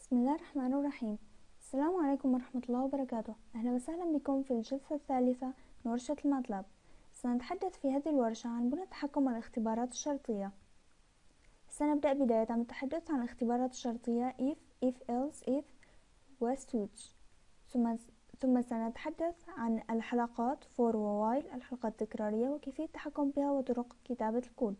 بسم الله الرحمن الرحيم. السلام عليكم ورحمة الله وبركاته. أهلا وسهلا بكم في الجلسة الثالثة من ورشة الماتلاب. سنتحدث في هذه الورشة عن بنى تحكم الاختبارات الشرطية. سنبدأ بداية عن التحدث عن الاختبارات الشرطية if, else, if و switch. ثم سنتحدث عن الحلقات for و while، الحلقات التكرارية وكيفية التحكم بها وطرق كتابة الكود.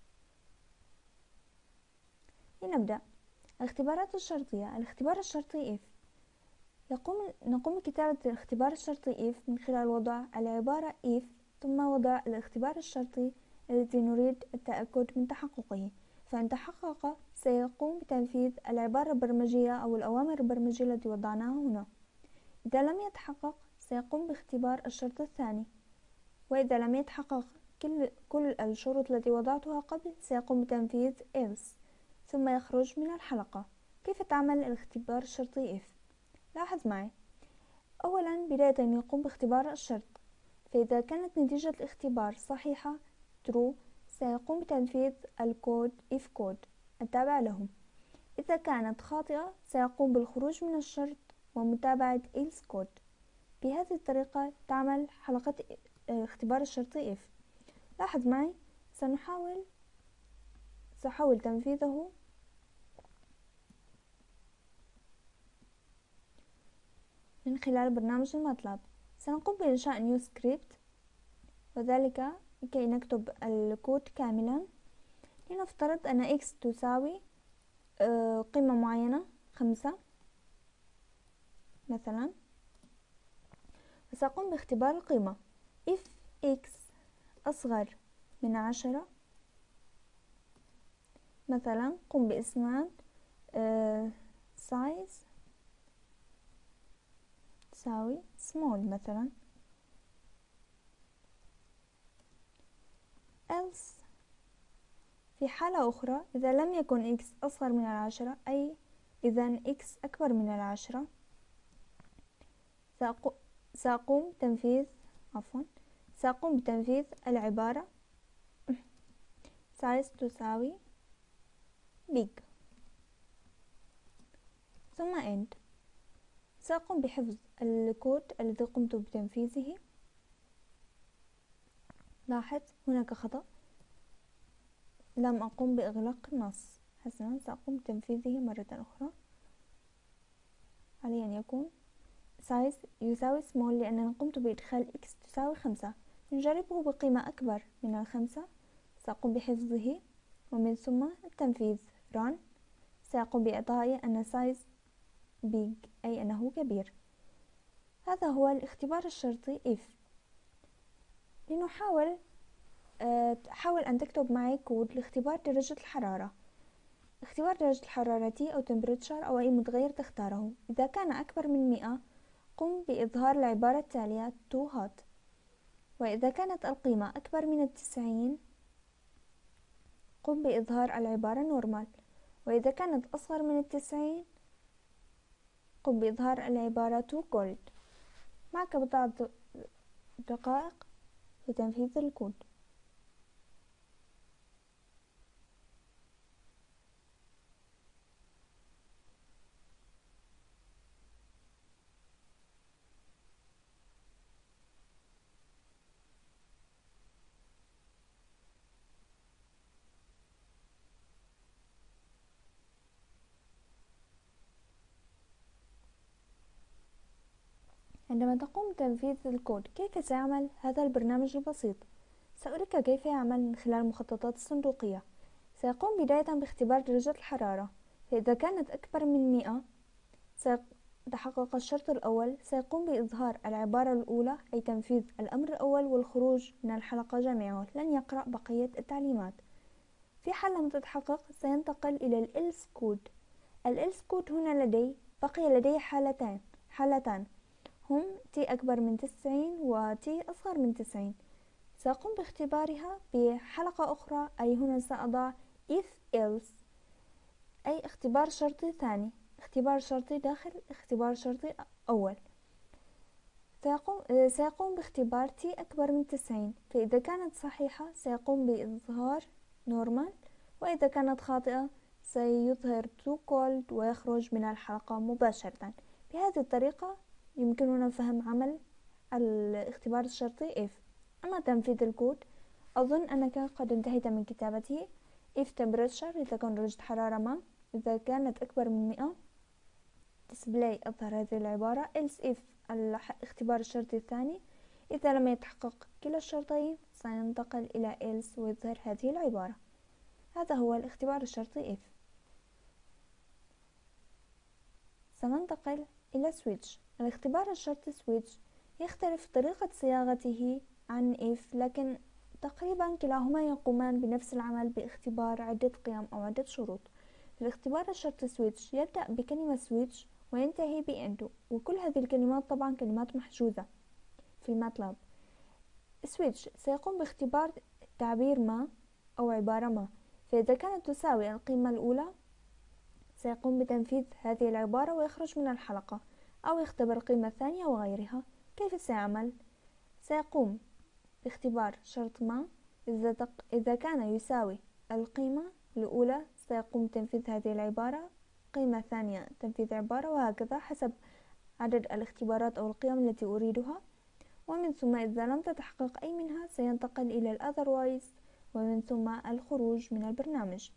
لنبدأ. الاختبارات الشرطية. الاختبار الشرطي if نقوم بكتابة الاختبار الشرطي if من خلال وضع العبارة if ثم وضع الاختبار الشرطي الذي نريد التأكد من تحققه، فإن تحقق سيقوم بتنفيذ العبارة البرمجية أو الأوامر البرمجية التي وضعناها هنا. إذا لم يتحقق سيقوم باختبار الشرط الثاني، وإذا لم يتحقق كل الشروط التي وضعتها قبل سيقوم بتنفيذ else ثم يخرج من الحلقة. كيف تعمل الاختبار الشرطي if؟ لاحظ معي. أولا بداية يقوم باختبار الشرط، فإذا كانت نتيجة الاختبار صحيحة true سيقوم بتنفيذ الكود if code التابع له. إذا كانت خاطئة سيقوم بالخروج من الشرط ومتابعة else code. بهذه الطريقة تعمل حلقة اختبار الشرطي if. لاحظ معي. سأحاول تنفيذه من خلال برنامج الماتلاب. سنقوم بإنشاء نيو سكريبت، وذلك لكي نكتب الكود كاملا. لنفترض أن x تساوي قيمة معينة 5 مثلا، وسأقوم باختبار القيمة. if x أصغر من 10 مثلا قم بإسناد size تساوي small مثلا. else في حالة أخرى إذا لم يكن x أصغر من 10 أي إذا x أكبر من 10 سأقوم بتنفيذ العبارة size تساوي big ثم end. سأقوم بحفظ الكود الذي قمت بتنفيذه. لاحظ هناك خطأ، لم أقوم بإغلاق النص. حسنا، سأقوم بتنفيذه مرة أخرى. عليه أن يكون size يساوي small لأنني قمت بإدخال x تساوي 5. نجربه بقيمة أكبر من 5. سأقوم بحفظه ومن ثم التنفيذ run. سأقوم بإعطائي أن size big أي أنه كبير. هذا هو الاختبار الشرطي if. حاول أن تكتب معي كود لاختبار درجة الحرارة. اختبار درجة الحرارة T أو temperature أو أي متغير تختاره. إذا كان أكبر من 100 قم بإظهار العبارة التالية too hot، وإذا كانت القيمة أكبر من 90 قم بإظهار العبارة normal، وإذا كانت أصغر من 90 قم بإظهار العبارة too cold. معك بضع دقائق لتنفيذ الكود. عندما تقوم بتنفيذ الكود كيف سيعمل هذا البرنامج البسيط؟ سأريك كيف يعمل من خلال المخططات الصندوقية. سيقوم بداية باختبار درجة الحرارة، فإذا كانت أكبر من 100 سيتحقق الشرط الأول. سيقوم بإظهار العبارة الأولى أي تنفيذ الأمر الأول والخروج من الحلقة جميعه، لن يقرأ بقية التعليمات. في حال لم تتحقق سينتقل إلى الإلس كود. الإلس كود هنا بقي لدي حالتان هم t أكبر من 90 و t أصغر من 90. سأقوم باختبارها بحلقة أخرى، أي هنا سأضع if else أي اختبار شرطي ثاني، اختبار شرطي داخل اختبار شرطي أول. سيقوم باختبار t أكبر من 90، فإذا كانت صحيحة سيقوم بإظهار normal، وإذا كانت خاطئة سيظهر too cold ويخرج من الحلقة مباشرة. بهذه الطريقة يمكننا فهم عمل الاختبار الشرطي if. أما تنفيذ الكود، أظن أنك قد انتهيت من كتابته. if temperature لتكون درجة حرارة ما، إذا كانت أكبر من 100 display أظهر هذه العبارة. else if الاختبار الشرطي الثاني، إذا لم يتحقق كلا الشرطين سينتقل إلى else ويظهر هذه العبارة. هذا هو الاختبار الشرطي if. سننتقل إلى switch. الاختبار الشرطي switch يختلف طريقة صياغته عن if، لكن تقريبا كلاهما يقومان بنفس العمل باختبار عدة قيم أو عدة شروط. الاختبار الشرطي switch يبدأ بكلمة switch وينتهي بإنتو، وكل هذه الكلمات طبعا كلمات محجوزة في الماتلاب. switch سيقوم باختبار تعبير ما أو عبارة ما، فإذا كانت تساوي القيمة الأولى سيقوم بتنفيذ هذه العبارة ويخرج من الحلقة، أو يختبر القيمة الثانية وغيرها. كيف سيعمل؟ سيقوم باختبار شرط ما، إذا كان يساوي القيمة الأولى سيقوم بتنفيذ هذه العبارة، قيمة ثانية تنفيذ عبارة، وهكذا حسب عدد الاختبارات أو القيم التي أريدها. ومن ثم إذا لم تتحقق أي منها سينتقل إلى ال otherwise، ومن ثم الخروج من البرنامج.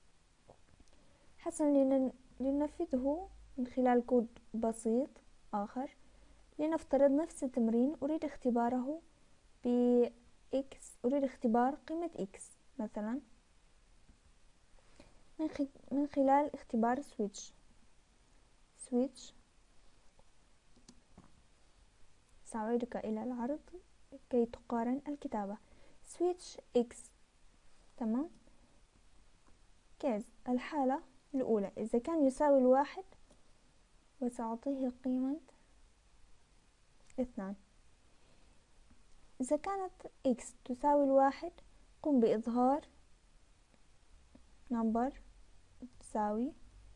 حسنا، لننفذه من خلال كود بسيط آخر. لنفترض نفس التمرين أريد اختباره ب x، أريد اختبار قيمة x مثلا من خلال اختبار switch. سأعيدك إلى العرض كي تقارن الكتابة. switch x، تمام. كيز الحالة الأولى إذا كان يساوي 1 وسأعطيه قيمة 2. إذا كانت x تساوي 1 قم بإظهار number تساوي،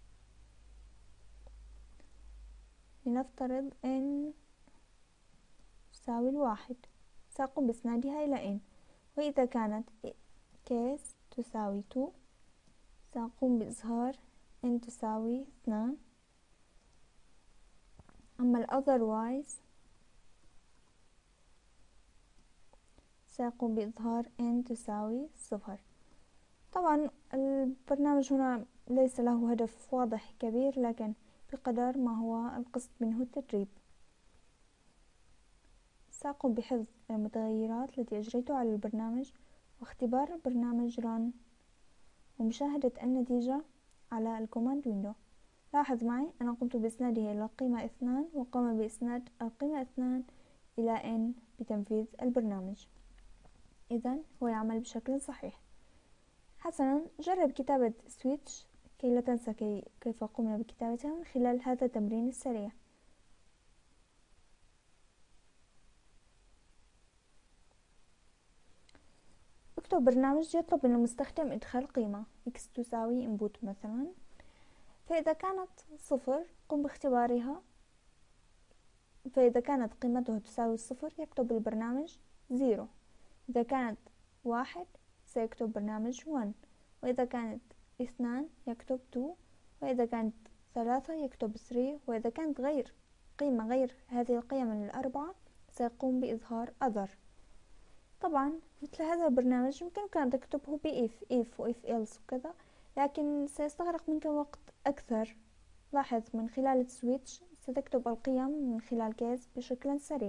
لنفترض n تساوي 1، سأقوم بإسنادها إلى n. وإذا كانت case تساوي 2 سأقوم بإظهار n تساوي 2. أما ال otherwise سأقوم بإظهار n تساوي 0. طبعا البرنامج هنا ليس له هدف واضح كبير، لكن بقدر ما هو القصد منه التدريب. سأقوم بحفظ المتغيرات التي أجريتها على البرنامج واختبار البرنامج run ومشاهدة النتيجة على الكوماند ويندو. لاحظ معي أنا قمت بإسناده إلى القيمة 2 وقام بإسناد القيمة 2 إلى n بتنفيذ البرنامج. إذن هو يعمل بشكل صحيح. حسنا، جرب كتابة switch كي لا تنسى كيف قمنا بكتابتها من خلال هذا التمرين السريع. اكتب برنامج يطلب من المستخدم إدخال قيمة x تساوي input مثلا، فإذا كانت 0 قم باختبارها، فإذا كانت قيمته تساوي 0 يكتب البرنامج 0، إذا كانت 1 سيكتب برنامج 1، وإذا كانت 2 يكتب 2، وإذا كانت 3 يكتب 3، وإذا كانت قيمة غير هذه القيم الأربعة سيقوم بإظهار other. طبعا مثل هذا البرنامج يمكنك أن تكتبه ب if و if else وكذا، لكن سيستغرق منك وقت أكثر. لاحظ من خلال السويتش ستكتب القيم من خلال كيس بشكل سريع.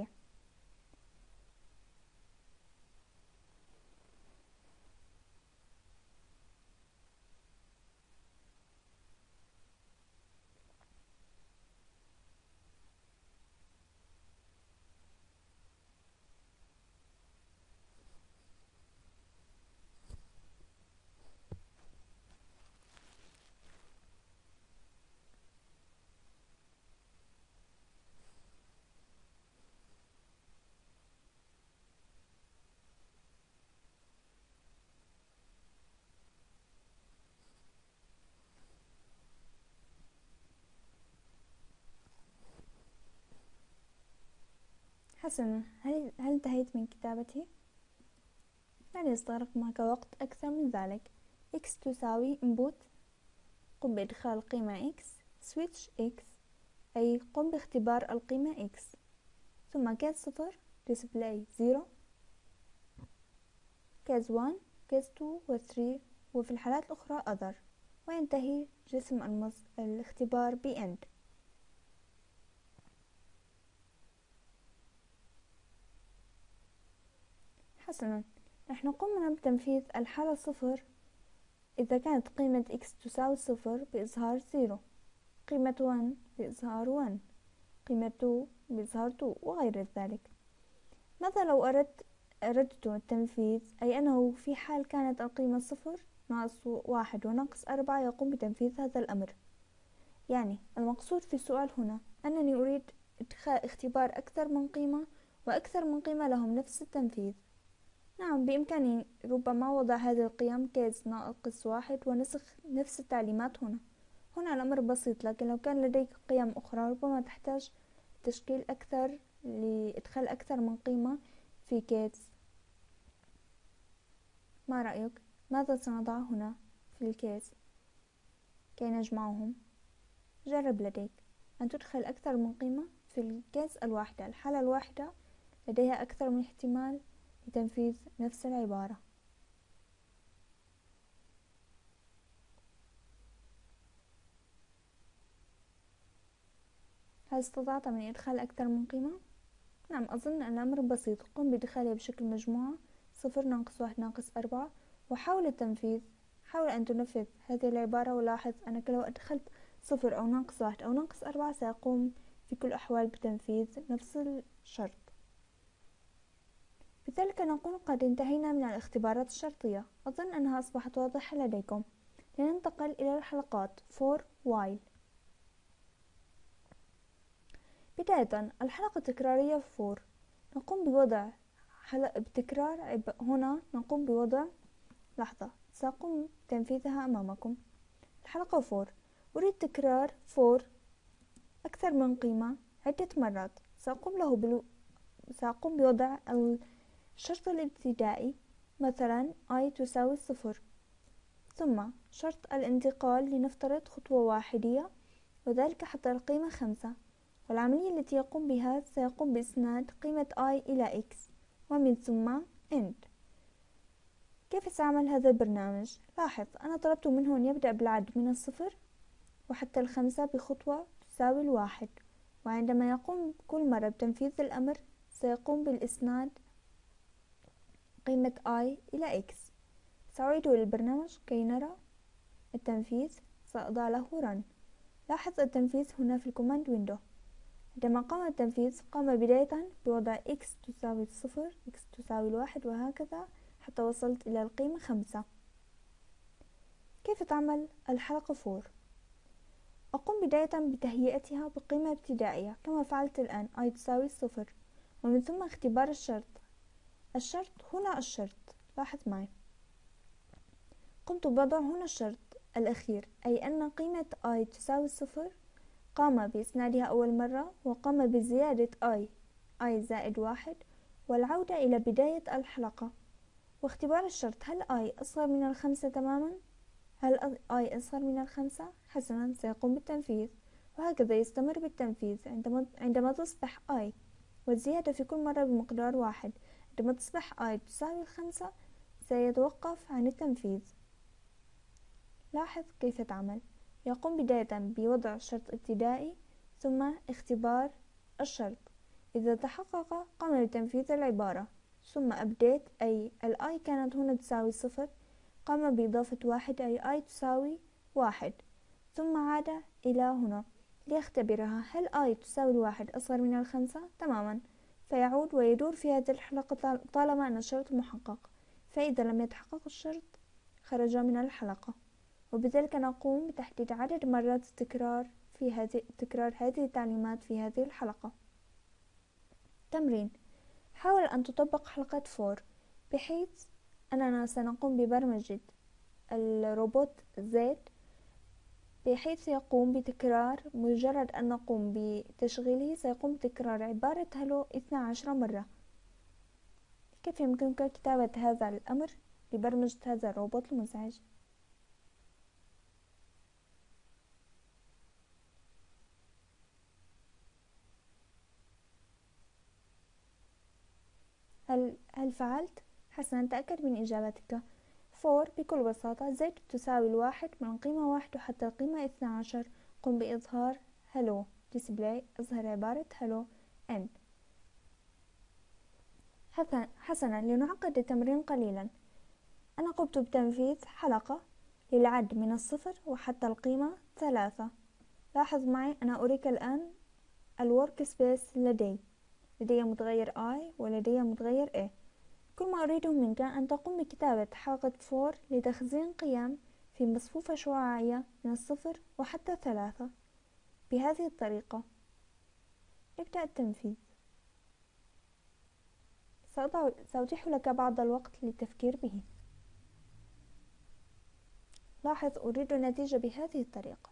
حسنا، هل انتهيت من كتابته؟ لن يستغرق معك وقت أكثر من ذلك. x تساوي input قم بإدخال قيمة x switch x أي قم باختبار القيمة x، ثم كاس 0 display 0، كاس 1 كاس 2 و 3، وفي الحالات الأخرى other، وينتهي جسم الاختبار ب end. حسنا، نحن قمنا بتنفيذ الحالة 0 إذا كانت قيمة x تساوي 0 بإظهار 0، قيمة 1 بإظهار 1، قيمة 2 بإظهار 2، وغير ذلك. ماذا لو أردت التنفيذ، أي أنه في حال كانت القيمة 0 ناقص 1 وناقص 4 يقوم بتنفيذ هذا الأمر. يعني المقصود في السؤال هنا أنني أريد إدخال اختبار أكثر من قيمة، وأكثر من قيمة لهم نفس التنفيذ. نعم، بإمكاني ربما وضع هذه القيم كيس ناقص 1 ونسخ نفس التعليمات هنا. الأمر بسيط، لكن لو كان لديك قيم أخرى ربما تحتاج تشكيل أكثر لإدخال أكثر من قيمة في كيس. ما رأيك؟ ماذا سنضع هنا في الكيس كي نجمعهم؟ جرب لديك أن تدخل أكثر من قيمة في الكيس الواحدة. الحالة الواحدة لديها أكثر من احتمال لتنفيذ نفس العبارة. هل استطعت من إدخال أكثر من قيمة؟ نعم، أظن أن الأمر بسيط. قم بإدخالها بشكل مجموعة 0 ناقص 1 ناقص 4، وحاول التنفيذ. حاول أن تنفذ هذه العبارة، ولاحظ أنك لو أدخلت 0 أو ناقص 1 أو ناقص 4 سيقوم في كل الأحوال بتنفيذ نفس الشرط. بذلك نكون قد انتهينا من الاختبارات الشرطية. أظن أنها أصبحت واضحة لديكم. لننتقل إلى الحلقات for while. بداية الحلقة التكرارية for نقوم بوضع بتكرار هنا نقوم بوضع لحظة سأقوم بتنفيذها أمامكم. الحلقة for أريد تكرار for أكثر من قيمة عدة مرات. سأقوم بوضع الشرط الابتدائي، مثلا i تساوي 0، ثم شرط الانتقال لنفترض خطوة واحدية، وذلك حتى القيمة 5. والعملية التي يقوم بها سيقوم بإسناد قيمة i إلى x، ومن ثم end. كيف سأعمل هذا البرنامج؟ لاحظ أنا طلبت منه أن يبدأ بالعد من 0 وحتى 5 بخطوة تساوي 1، وعندما يقوم كل مرة بتنفيذ الأمر سيقوم بالإسناد قيمة i إلى x. سأعيد للبرنامج كي نرى التنفيذ. سأضع له run. لاحظ التنفيذ هنا في الكوماند ويندو. عندما قام التنفيذ قام بداية بوضع x تساوي 0 x تساوي 1 وهكذا حتى وصلت إلى القيمة 5. كيف تعمل الحلقة for؟ أقوم بداية بتهيئتها بقيمة ابتدائية كما فعلت الآن i تساوي 0، ومن ثم اختبار الشرط هنا الشرط. لاحظ معي قمت بوضع هنا الشرط الأخير، أي أن قيمة i تساوي 0 قام بإسنادها أول مرة، وقام بزيادة i زائد 1 والعودة إلى بداية الحلقة، واختبار الشرط هل i أصغر من 5 تماما؟ هل i أصغر من 5؟ حسنا، سيقوم بالتنفيذ، وهكذا يستمر بالتنفيذ عندما تصبح i والزيادة في كل مرة بمقدار 1. عندما تصبح i تساوي 5 سيتوقف عن التنفيذ. لاحظ كيف تعمل. يقوم بداية بوضع شرط ابتدائي ثم اختبار الشرط. إذا تحقق قام بتنفيذ العبارة، ثم update أي i كانت هنا تساوي 0 قام بإضافة 1 أي i تساوي 1، ثم عاد إلى هنا ليختبرها هل i تساوي 1 أصغر من 5 تماما، فيعود ويدور في هذه الحلقة طالما أن الشرط محقق. فإذا لم يتحقق الشرط خرج من الحلقة. وبذلك نقوم بتحديد عدد مرات تكرار هذه التعليمات في هذه الحلقة. تمرين: حاول أن تطبق حلقة for بحيث أننا سنقوم ببرمجة الروبوت Z بحيث يقوم بتكرار، مجرد أن نقوم بتشغيله سيقوم بتكرار عبارة هلو 12 مرة. كيف يمكنك كتابة هذا الأمر لبرمجة هذا الروبوت المزعج؟ هل فعلت؟ حسنا، تأكد من إجابتك. 4 بكل بساطة z تساوي 1 من قيمة 1 حتى القيمة 12. قم بإظهار hello display. اظهر عبارة hello end. حسنا، لنعقد التمرين قليلا. أنا قمت بتنفيذ حلقة للعد من الصفر وحتى القيمة 3. لاحظ معي، أنا أريك الآن الورك سبيس لدي متغير I ولدي متغير A. كل ما أريده منك أن تقوم بكتابة حلقة for لتخزين قيم في مصفوفة شعاعية من الصفر وحتى 3 بهذه الطريقة. ابدأ التنفيذ. سأتيح لك بعض الوقت للتفكير به. لاحظ، أريد النتيجة بهذه الطريقة.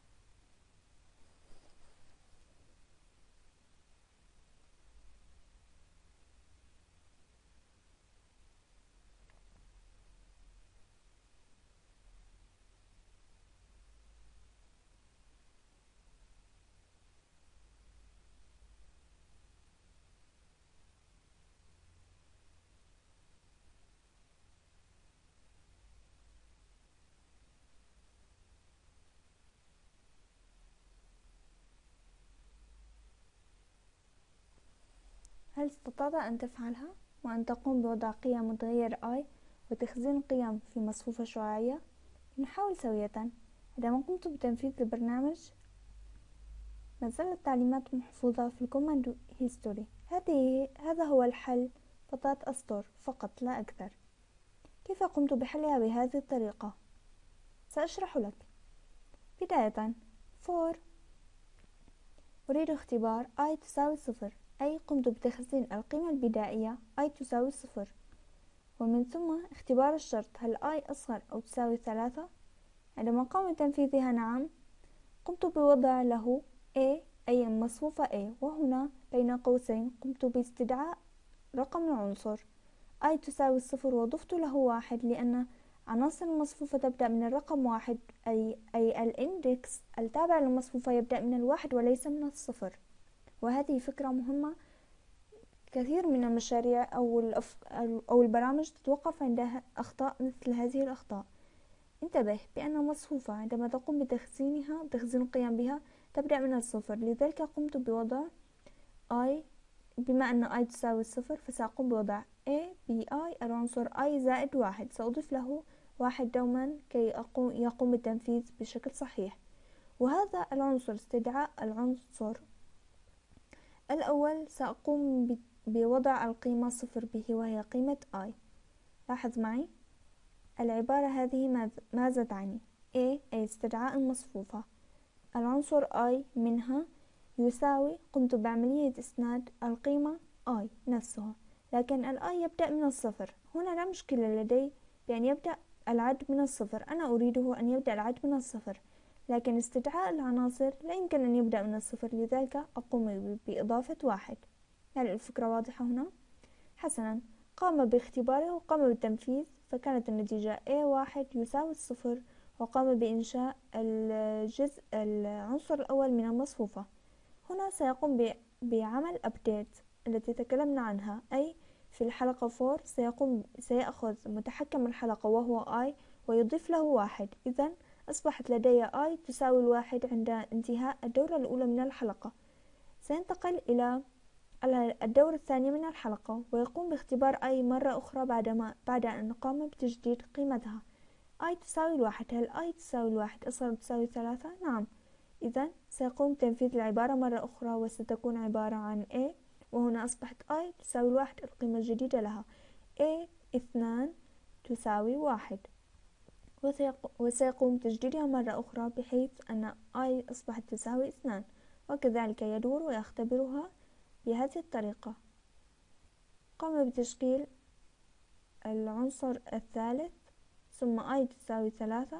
هل استطعت أن تفعلها وأن تقوم بوضع قيم متغير I وتخزين قيم في مصفوفة شعاعية؟ نحاول سوية. عندما قمت بتنفيذ البرنامج ما زالت التعليمات محفوظة في الكوماند هيستوري. هذا هو الحل، فقط أسطر فقط لا أكثر. كيف قمت بحلها بهذه الطريقة؟ سأشرح لك. بداية، for أريد اختبار I تساوي 0، أي قمت بتخزين القيمة البدائية I تساوي 0، ومن ثم اختبار الشرط هل I أصغر أو تساوي 3. عندما قام بتنفيذها نعم، قمت بوضع له A أي المصفوفة A، وهنا بين قوسين قمت باستدعاء رقم العنصر I تساوي 0 وضفت له 1 لأن عناصر المصفوفة تبدأ من الرقم 1، أي الإندكس التابع للمصفوفة يبدأ من 1 وليس من 0. وهذه فكرة مهمة. كثير من المشاريع أو البرامج تتوقف عند أخطاء مثل هذه الأخطاء. انتبه بأن المصفوفة عندما تقوم بتخزين القيم بها تبدأ من 0، لذلك قمت بوضع I. بما أن I تساوي 0 فسأقوم بوضع A بI العنصر I زائد 1. سأضيف له 1 دوما كي يقوم بالتنفيذ بشكل صحيح. وهذا العنصر استدعاء العنصر الأول سأقوم بوضع القيمة 0 به وهي قيمة I. لاحظ معي العبارة هذه ماذا تعني؟ A أي استدعاء المصفوفة، العنصر I منها يساوي، قمت بعملية إسناد القيمة I نفسها، لكن ال I يبدأ من 0. هنا لا مشكلة لدي بأن يبدأ العد من 0. أنا أريده أن يبدأ العد من 0، لكن استدعاء العناصر لا يمكن أن يبدأ من 0، لذلك أقوم بإضافة 1. هل الفكرة واضحة هنا؟ حسنا، قام باختباره وقام بالتنفيذ، فكانت النتيجة A1 يساوي 0، وقام بإنشاء العنصر الأول من المصفوفة. هنا سيقوم بعمل update التي تكلمنا عنها، أي في الحلقة 4 سيأخذ متحكم الحلقة وهو I ويضيف له 1. إذن أصبحت لدي I تساوي 1 عند انتهاء الدورة الأولى من الحلقة. سينتقل إلى الدورة الثانية من الحلقة ويقوم باختبار I مرة أخرى بعد أن قام بتجديد قيمتها. I تساوي 1. هل I تساوي 1 أصغر تساوي 3؟ نعم. إذن سيقوم بتنفيذ العبارة مرة أخرى وستكون عبارة عن A، وهنا أصبحت I تساوي 1 القيمة الجديدة لها A2 تساوي 1، وسيقوم بتجديدها مرة أخرى بحيث أن I أصبحت تساوي 2، وكذلك يدور ويختبرها بهذه الطريقة. قام بتشكيل العنصر الثالث ثم I تساوي 3.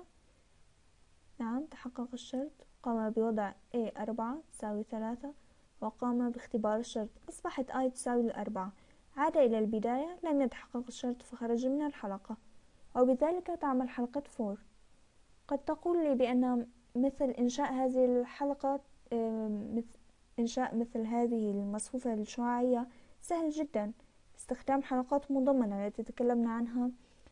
نعم، تحقق الشرط. قام بوضع A4 تساوي 3 وقام باختبار الشرط، أصبحت I تساوي 4. عاد إلى البداية، لم يتحقق الشرط فخرج من الحلقة، وبذلك تعمل حلقة 4. قد تقول لي بأن مثل إنشاء هذه الحلقة إنشاء مثل هذه المصفوفة الشعاعية سهل جدا. باستخدام حلقات مضمنة التي تكلمنا عنها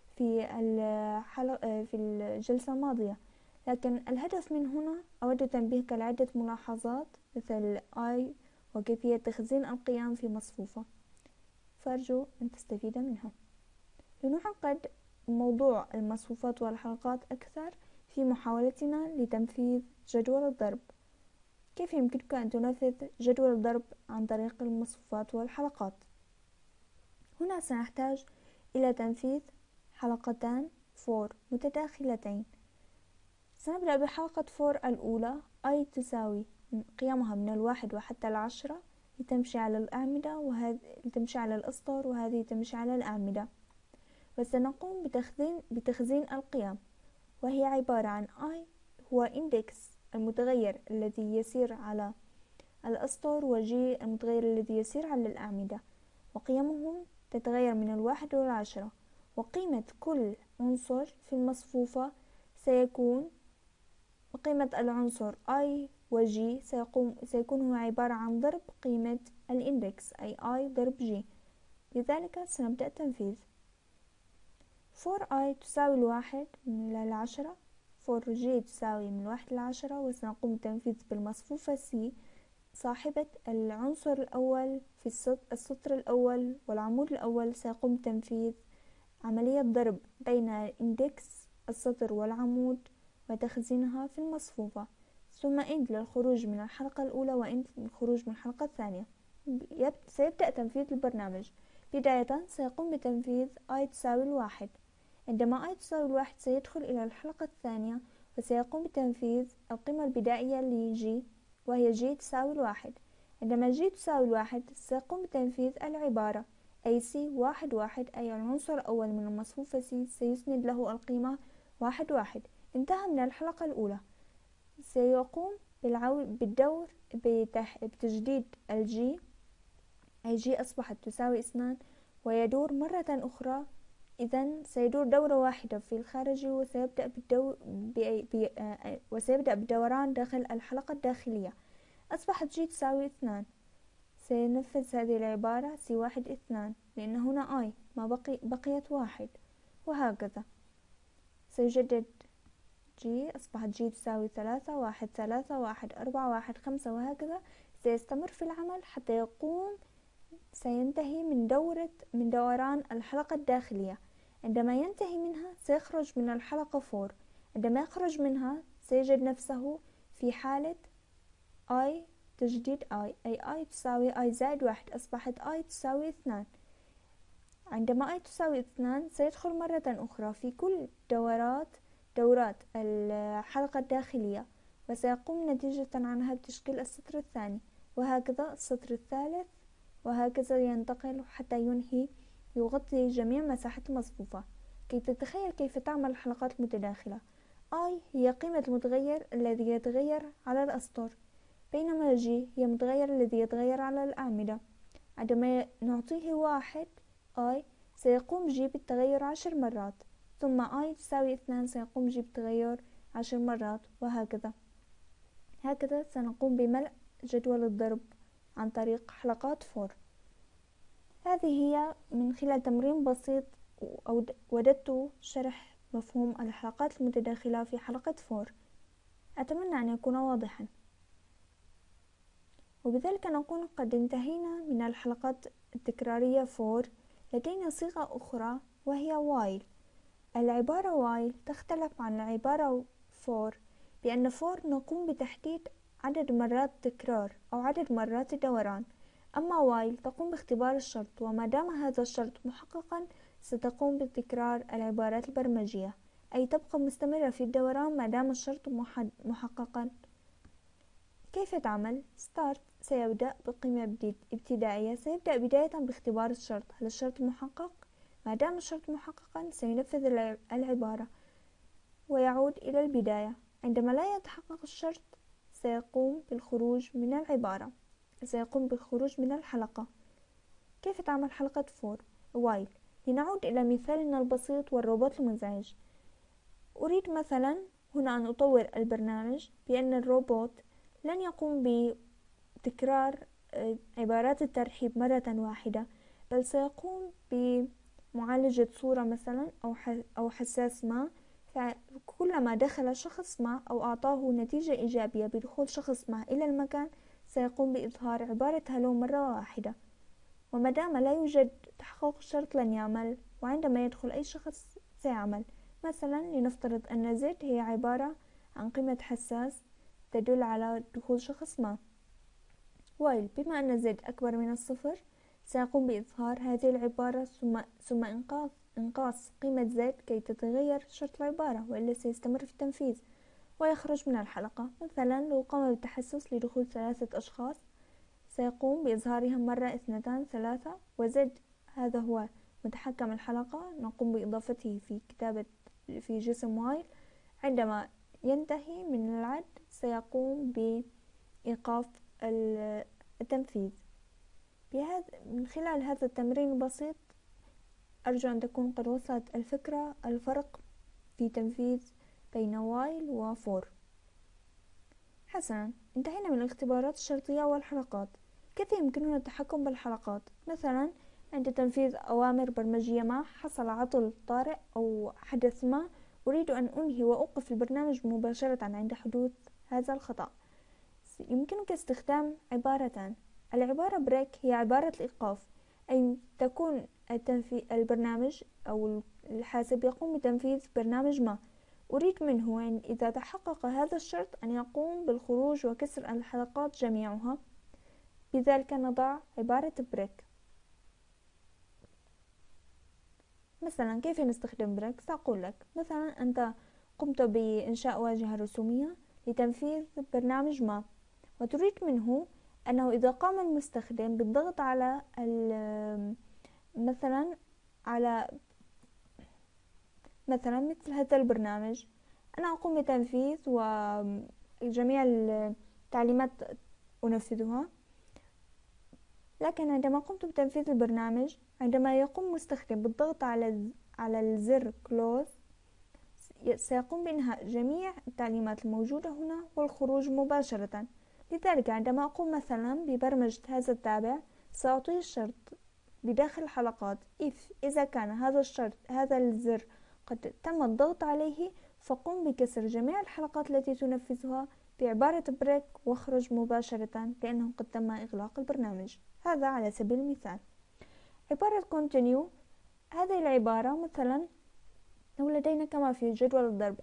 في الجلسة الماضية. لكن الهدف من هنا أود تنبيهك لعدة ملاحظات مثل I وكيفية تخزين القيم في مصفوفة، فأرجو أن تستفيد منها. لنعقد موضوع المصفوفات والحلقات أكثر في محاولتنا لتنفيذ جدول الضرب. كيف يمكنك أن تنفذ جدول الضرب عن طريق المصفوفات والحلقات؟ هنا سنحتاج إلى تنفيذ حلقتان فور متداخلتين. سنبدأ بحلقة فور الأولى I تساوي قيمها من 1 وحتى 10 لتمشي على الأعمدة، وهذه تمشي على الأسطر، وهذه تمشي على الأعمدة. وسنقوم بتخزين القيم، وهي عبارة عن I هو إندكس المتغير الذي يسير على الأسطر، وجي المتغير الذي يسير على الأعمدة، وقيمهم تتغير من 1 و10. وقيمة كل عنصر في المصفوفة سيكون قيمة العنصر I و G سيكون هو عبارة عن ضرب قيمة الإندكس أي I ضرب G. لذلك سنبدأ تنفيذ. for I تساوي 1 إلى 10 for G تساوي من 1 إلى 10، وسنقوم بالتنفيذ بالمصفوفة C صاحبة العنصر الأول في السطر الأول والعمود الأول. سيقوم بتنفيذ عملية ضرب بين إندكس السطر والعمود وتخزينها في المصفوفة، ثم إند للخروج من الحلقة الأولى وإند للخروج من الحلقة الثانية. سيبدأ تنفيذ البرنامج. بداية سيقوم بتنفيذ I تساوي 1. عندما I تساوي 1 سيدخل إلى الحلقة الثانية وسيقوم بتنفيذ القيمة البدائية ل G، وهي G تساوي 1. عندما G تساوي 1 سيقوم بتنفيذ العبارة AC 1 أي العنصر الأول من المصفوفة C سيسند له القيمة 1. انتهى من الحلقة الأولى. سيقوم بالدور بتجديد الجي، أي G أصبحت تساوي 2، ويدور مرة أخرى. إذن سيدور دورة واحدة في الخارجي، وسيبدأ بالدوران داخل الحلقة الداخلية. أصبحت G تساوي 2. سينفذ هذه العبارة C1 2 لأن هنا I ما بقيت 1، وهكذا سيجدد G. أصبحت G تساوي 3 1 3 1 4 1 5، وهكذا سيستمر في العمل حتى سينتهي من دوران الحلقة الداخلية. عندما ينتهي منها سيخرج من الحلقة 4. عندما يخرج منها سيجد نفسه في حالة I تجديد I أي I تساوي I زائد 1. أصبحت I تساوي 2. عندما I تساوي 2 سيدخل مرة أخرى في كل دورات الحلقة الداخلية، وسيقوم نتيجة عنها بتشكيل السطر الثاني، وهكذا السطر الثالث، وهكذا ينتقل حتى يغطي جميع مساحة المصفوفة. كي تتخيل كيف تعمل الحلقات المتداخلة، I هي قيمة المتغير الذي يتغير على الأسطر، بينما G هي المتغير الذي يتغير على الأعمدة. عندما نعطيه 1 I سيقوم G بالتغير 10 مرات، ثم I تساوي 2 سيقوم G بالتغير 10 مرات، وهكذا. هكذا سنقوم بملء جدول الضرب عن طريق حلقات for. هذه هي من خلال تمرين بسيط وددت شرح مفهوم الحلقات المتداخلة في حلقة for. أتمنى أن يكون واضحا، وبذلك نكون قد انتهينا من الحلقات التكرارية for. لدينا صيغة أخرى وهي while. العبارة while تختلف عن العبارة for بأن for نقوم بتحديد عدد مرات تكرار أو عدد مرات الدوران، أما while تقوم باختبار الشرط، وما دام هذا الشرط محققا ستقوم بتكرار العبارات البرمجية، أي تبقى مستمرة في الدوران ما دام الشرط محققا. كيف تعمل؟ start سيبدأ بقيمة ابتدائية. سيبدأ بداية باختبار الشرط، هل الشرط محقق؟ ما دام الشرط محققا سينفذ العبارة ويعود إلى البداية. عندما لا يتحقق الشرط سيقوم بالخروج من الحلقة. كيف تعمل حلقة for while؟ لنعود إلى مثالنا البسيط والروبوت المزعج. أريد مثلا هنا أن أطور البرنامج بأن الروبوت لن يقوم بتكرار عبارات الترحيب مرة واحدة، بل سيقوم بمعالجة صورة مثلا أو حساس ما، فكلما دخل شخص ما أو أعطاه نتيجة إيجابية بدخول شخص ما إلى المكان سيقوم بإظهار عبارة هلو مرة واحدة، ومادام لا يوجد تحقق الشرط لن يعمل، وعندما يدخل أي شخص سيعمل. مثلا لنفترض أن Z هي عبارة عن قيمة حساس تدل على دخول شخص ما، while بما أن Z أكبر من الصفر سيقوم بإظهار هذه العبارة ثم إنقاص قيمة Z كي تتغير شرط العبارة، وإلا سيستمر في التنفيذ ويخرج من الحلقة. مثلا لو قام بالتحسس لدخول 3 أشخاص سيقوم بإظهارهم مرة 2 3 وزد هذا هو متحكم الحلقة نقوم بإضافته في جسم وايل. عندما ينتهي من العد سيقوم بإيقاف التنفيذ. من خلال هذا التمرين البسيط أرجو أن تكون قد وصلت الفكرة الفرق في تنفيذ بين وايل وفور. حسنا، انتهينا من الاختبارات الشرطية والحلقات. كيف يمكننا التحكم بالحلقات؟ مثلا عند تنفيذ أوامر برمجية ما حصل عطل طارئ أو حدث ما أريد أن أنهي وأوقف البرنامج مباشرة عند حدوث هذا الخطأ. يمكنك استخدام عبارتان. العبارة بريك هي عبارة الإيقاف، أي تكون البرنامج أو الحاسب يقوم بتنفيذ برنامج ما، أريد منه أن إذا تحقق هذا الشرط أن يقوم بالخروج وكسر الحلقات جميعها، بذلك نضع عبارة بريك. مثلا كيف نستخدم بريك؟ سأقول لك. مثلا أنت قمت بإنشاء واجهة رسومية لتنفيذ برنامج ما، وتريد منه أنه إذا قام المستخدم بالضغط على مثلا مثل هذا البرنامج، أنا أقوم بتنفيذ وجميع التعليمات أنفذها، لكن عندما قمت بتنفيذ البرنامج عندما يقوم مستخدم بالضغط على الزر close سيقوم بإنهاء جميع التعليمات الموجودة هنا والخروج مباشرة. لذلك عندما أقوم مثلا ببرمجة هذا التابع سأعطيه الشرط بداخل الحلقات if إذا كان هذا الزر قد تم الضغط عليه فقم بكسر جميع الحلقات التي تنفذها بعبارة بريك واخرج مباشرة لأنه قد تم إغلاق البرنامج. هذا على سبيل المثال. عبارة continue هذه العبارة مثلا لو لدينا كما في جدول الضرب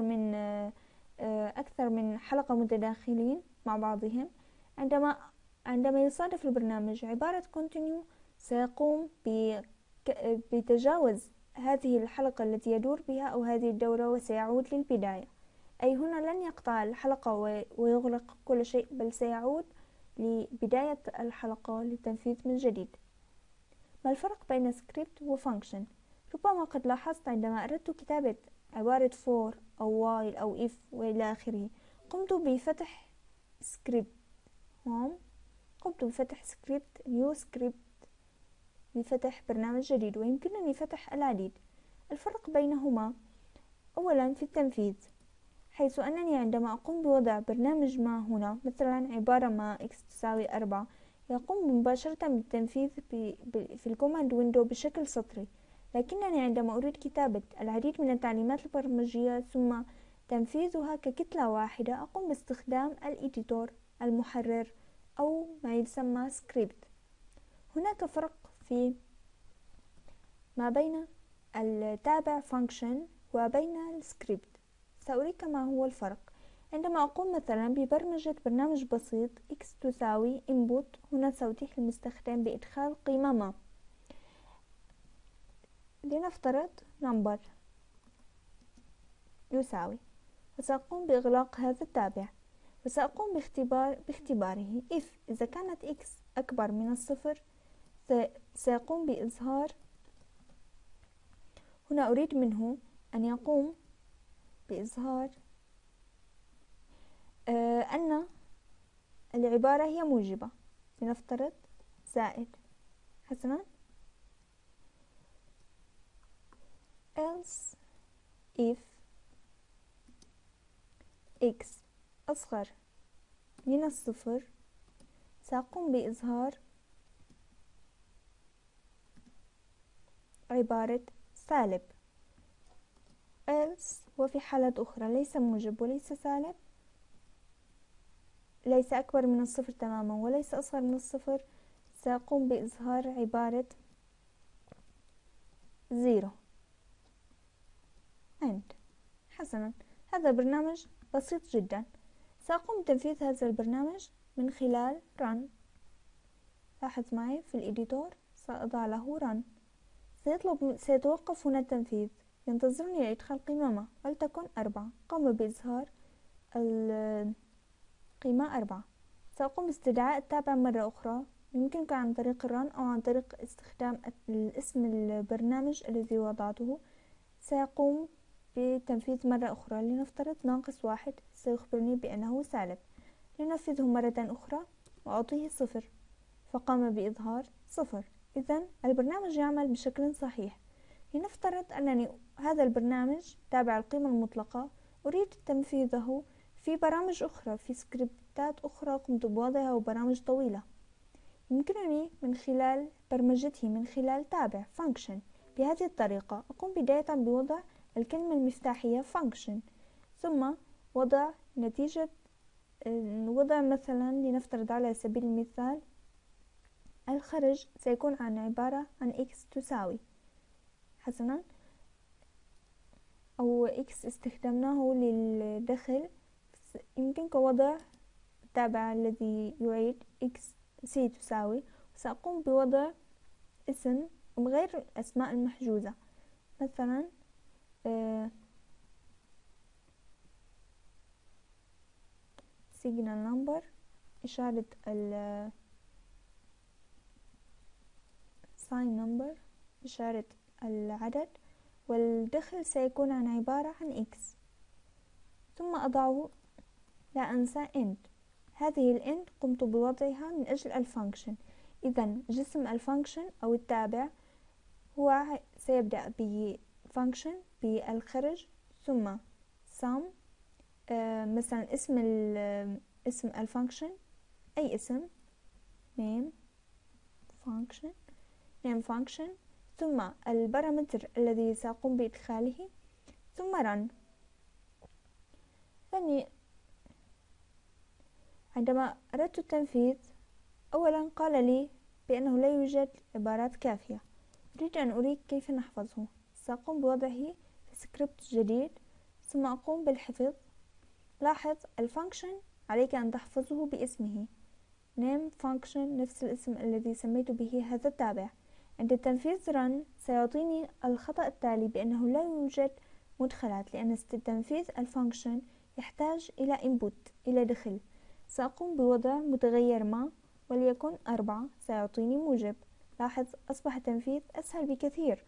أكثر من حلقة متداخلين مع بعضهم، عندما يصادف البرنامج عبارة continue سيقوم بتجاوز هذه الحلقة التي يدور بها أو هذه الدورة وسيعود للبداية، أي هنا لن يقطع الحلقة ويغلق كل شيء، بل سيعود لبداية الحلقة للتنفيذ من جديد. ما الفرق بين سكريبت وفانكشن؟ ربما قد لاحظت عندما أردت كتابة عبارة for أو while أو if وإلى آخره قمت بفتح سكريبت home، قمت بفتح سكريبت new سكريبت لفتح برنامج جديد، ويمكنني فتح العديد. الفرق بينهما أولا في التنفيذ، حيث أنني عندما أقوم بوضع برنامج ما هنا مثلا عبارة ما x تساوي 4 يقوم مباشرة بالتنفيذ في الكوماند ويندو بشكل سطري، لكنني عندما أريد كتابة العديد من التعليمات البرمجية ثم تنفيذها ككتلة واحدة أقوم باستخدام الإديتور المحرر أو ما يسمى سكريبت. هناك فرق ما بين التابع فانكشن وبين السكريبت، سأريك ما هو الفرق. عندما أقوم مثلا ببرمجة برنامج بسيط x تساوي input، هنا سأتيح للمستخدم بإدخال قيمة ما، لنفترض number يساوي، وسأقوم بإغلاق هذا التابع وسأقوم باختباره if إذا كانت x أكبر من الصفر سيقوم بإظهار، هنا أريد منه أن يقوم بإظهار أن العبارة هي موجبة، لنفترض زائد. حسنا، else if x أصغر من الصفر سأقوم بإظهار عبارة سالب. else وفي حالة أخرى ليس موجب وليس سالب، ليس أكبر من الصفر تماما وليس أصغر من الصفر، سأقوم بإظهار عبارة زيرو end. حسنا، هذا برنامج بسيط جدا. سأقوم بتنفيذ هذا البرنامج من خلال run. لاحظ معي في الإديتور سأضع له run. سيتوقف هنا التنفيذ، ينتظرني لإدخال قيمة ما ولتكن 4. قام بإظهار القيمة 4. سأقوم باستدعاء التابع مرة أخرى، يمكنك عن طريق الرن أو عن طريق استخدام اسم البرنامج الذي وضعته. سيقوم بتنفيذ مرة أخرى، لنفترض -1 سيخبرني بأنه سالب. لننفذه مرة أخرى وأعطيه 0، فقام بإظهار 0. إذن البرنامج يعمل بشكل صحيح. لنفترض أنني هذا البرنامج تابع القيمة المطلقة أريد تنفيذه في برامج أخرى، في سكريبتات أخرى قمت بوضعها وبرامج طويلة. يمكنني من خلال برمجته من خلال تابع function بهذه الطريقة. أقوم بداية بوضع الكلمة المفتاحية function، ثم وضع نتيجة وضع مثلا لنفترض على سبيل المثال الخرج سيكون عبارة عن x تساوي. حسنا، أو x استخدمناه للدخل، يمكنك وضع التابع الذي يعيد x c تساوي. سأقوم بوضع اسم غير الأسماء المحجوزة، مثلا signal number إشارة sign number إشارة العدد، والدخل سيكون عبارة عن x. ثم أضعه لا أنسى end. هذه الend قمت بوضعها من أجل الفانكشن. إذن جسم الفانكشن أو التابع هو سيبدأ بفانكشن بالخرج، ثم sum مثلا اسم الفانكشن أي اسم name function، ثم البارامتر الذي سأقوم بإدخاله، ثم run. يعني عندما أردت التنفيذ أولا قال لي بأنه لا يوجد عبارات كافية. أريد أن أريك كيف نحفظه. سأقوم بوضعه في سكريبت جديد ثم أقوم بالحفظ. لاحظ الفانكشن عليك أن تحفظه باسمه name function، نفس الاسم الذي سميت به هذا التابع. عند تنفيذ run سيعطيني الخطأ التالي بأنه لا يوجد مدخلات، لأن تنفيذ الفانكشن يحتاج إلى input إلى دخل. سأقوم بوضع متغير ما وليكن 4 سيعطيني موجب. لاحظ أصبح التنفيذ أسهل بكثير.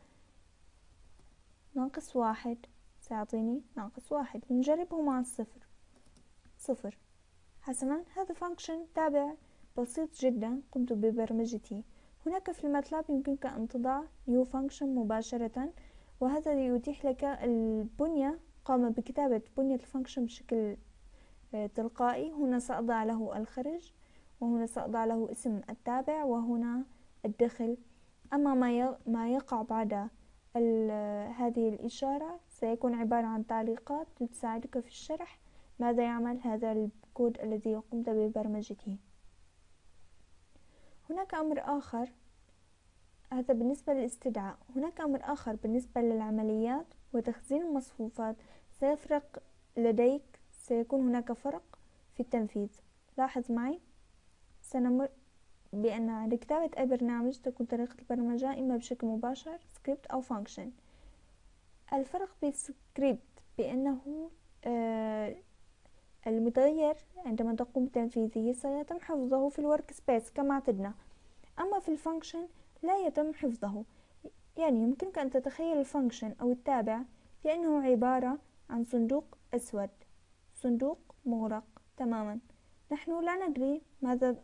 -1 سيعطيني -1. نجربه مع صفر. حسنا، هذا فانكشن تابع بسيط جدا قمت ببرمجته. هناك في الماتلاب يمكنك أن تضع new function مباشرة، وهذا يتيح لك البنية. قام بكتابة بنية الفانكشن بشكل تلقائي. هنا سأضع له الخرج، وهنا سأضع له اسم التابع، وهنا الدخل. أما ما يقع بعد هذه الإشارة سيكون عبارة عن تعليقات تساعدك في الشرح ماذا يعمل هذا الكود الذي قمت ببرمجته. هناك أمر آخر، هذا بالنسبة للاستدعاء. هناك أمر آخر بالنسبة للعمليات وتخزين المصفوفات. سيفرق لديك، سيكون هناك فرق في التنفيذ. لاحظ معي، سنمر بأن عند كتابة أي برنامج تكون طريقة البرمجة إما بشكل مباشر سكريبت أو فانكشن. الفرق بالسكريبت بأنه المتغير عندما تقوم بتنفيذه سيتم حفظه في الورك سبيس كما اعتدنا، أما في الفانكشن لا يتم حفظه. يعني يمكنك أن تتخيل الفانكشن أو التابع لأنه عبارة عن صندوق أسود، صندوق مغلق تماما. نحن لا ندري ماذا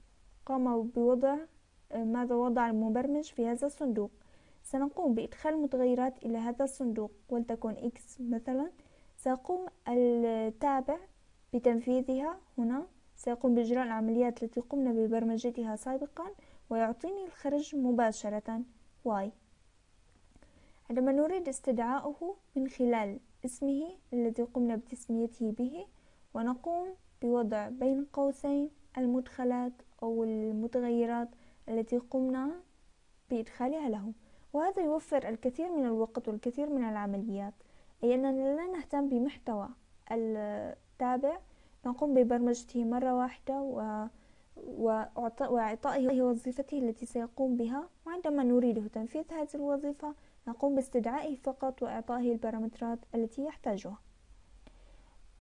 وضع المبرمج في هذا الصندوق. سنقوم بإدخال متغيرات إلى هذا الصندوق ولتكن x مثلا. سيقوم التابع بتنفيذها هنا، سيقوم بإجراء العمليات التي قمنا ببرمجتها سابقا ويعطيني الخرج مباشرة y. عندما نريد استدعاؤه من خلال اسمه الذي قمنا بتسميته به، ونقوم بوضع بين قوسين المدخلات أو المتغيرات التي قمنا بإدخالها له، وهذا يوفر الكثير من الوقت والكثير من العمليات، أي أننا لا نهتم بمحتوى التابع، نقوم ببرمجته مرة واحدة وإعطائه وظيفته التي سيقوم بها، وعندما نريده تنفيذ هذه الوظيفة نقوم باستدعائه فقط وإعطائه البارامترات التي يحتاجها.